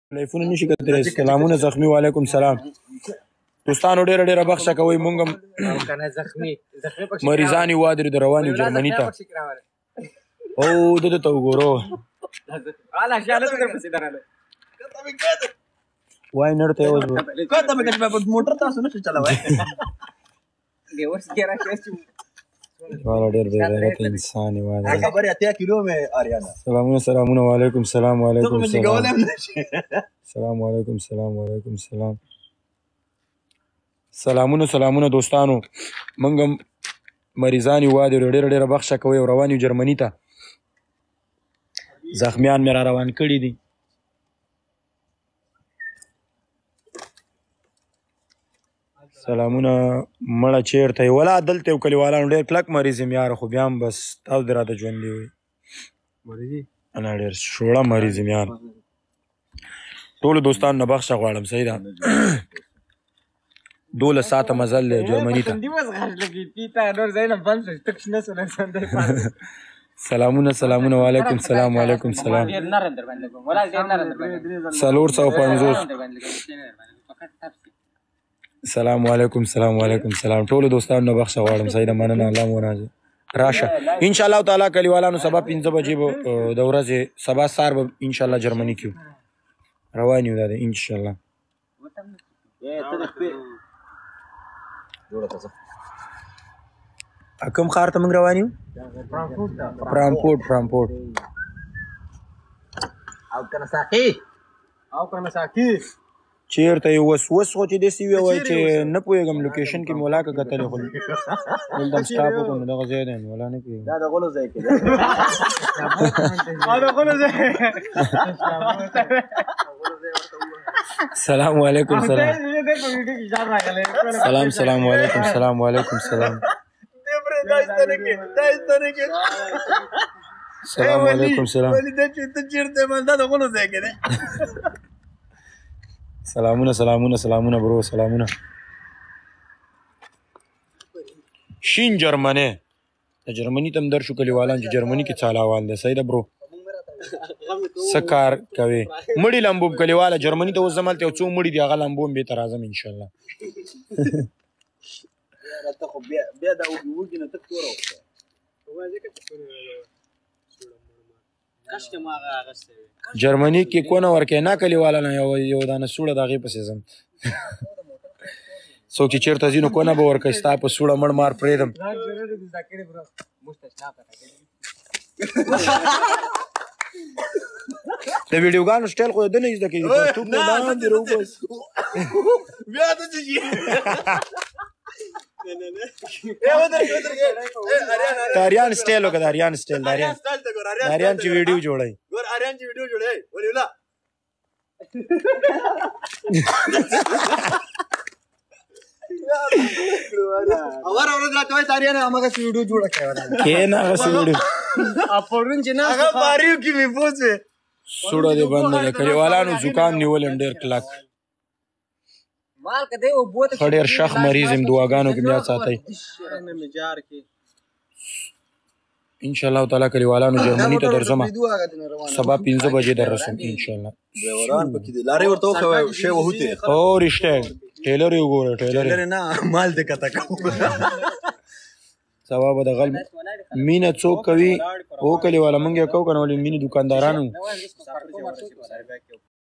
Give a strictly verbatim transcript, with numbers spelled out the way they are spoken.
لایفونه نشي کتلی. سلامونه زخمي، وعلیکم سلام. دوستانو ډېره ډېره بخښه کوئ، موږ هم مریضان یو وادرې د روان یو جرمني ته. او ده ده ته وګورو وای نړ ته یې وځو والا ډېر بې غیرته انسان یې والا. سلامونه سلامونه، وعلیکم سلام وعلیکم سلام. سلام وعلیکم سلام وعلیکم سلام. سلامونه سلامونه دوستانو، موږ هم مریضان یو وادرې ډېره ډېره بخښه کوئ او روان یو جرمني ته. زخمیان مې را روان کړي دي. سلامونه مړه چېرته یې؟ ولا دلته یو کلیوالانو ډېر کلک مریض یم یاره، خو بیا هم بس تاسو دې راته ژوندي وئ. نه ډېر شوړه مریض یم یار. ټولو دوستانو نه بخښه غواړم، صحیح ده. دولس ساعته مزل دی جرمني ته. سلامونه سلامونه، وعلیکم سلام وعلیکم سلام. څلور سوه پنځوس. سلام علیکم سلام علیکم سلام. ټولو دوستانو نه بخښه غواړم، صحیح ده، مننه. الله مو راځي راشه انشاءالله تعالی. کلیوالانو سبا پنځه بجې به د ورځې سبا سهار به انشاءالله جرمني کې روان یو. دا ده انشاءالله. کوم ښار ته موږ روان یو؟ فرانکفورټ. فرانکفورټ چېرته یې؟ اوس اوس خو چې داسې ووایي چې نه پوهېږم، لوکیشن کې مې ولا که کتلې خو دلته هم سټاپ وکړو نو دغه ځای دی نو ولا نه پوهېږم. دا د غلو ځای کې دی. سلام علیکم سلام. سلام سلام علیکم سلام وعلیکم سلام. سلام علیکم سلام. سلامونه سلامونه سلامونه برو، سلامونه. شین جرمنی د جرمني ته هم در شو کلیوالان چې جرمني کې څالاوال دی، صحیح ده برو. څه کار کوې؟ مړي لمبوم کلیواله جرمني ته اوس زه ملته یو څو مړي دي هغه لمبوم بېرته راځم انشاءالله. جرمني کې کونه ورکوې نه کلیواله نه یو دانه سوړه د هغې پسې ځم. څوک چې چېرته ځي نو کونه به ورکوي، ستا په سوړه مړ مار پرېږدم. د ویډیوګانو سټایل خو د نه زده کېږي، پرتوب نه باندې راوباسي. داریان سټایل وکړه، داریان سټایل. داریان داریان چې ویډیو جوړوي. داریان چې ویډیو جوړوي ولې ولا اور اور راته وای داریان هغه ویډیو جوړه کړه کېنه هغه ویډیو اپورن چې نه هغه باریو کې می پوسه سوړه دې بند نه کلیوالانو زکام نیولم ډېر کلک. ډېر شخ مریض یم، دعاګانو کې بیا ساتئ انشاءالله تعالی. کلیوالانو جرمني ته درځم سبا پنځه بجې در رسم انشاءالله. او رښتیا ټیلر یې وګوره، ټیلر نه مال دې کته کوم. سبا به د غل مینه څوک کوي او کلیواله موږ یې کوو که نه ولې مینې دوکاندارانو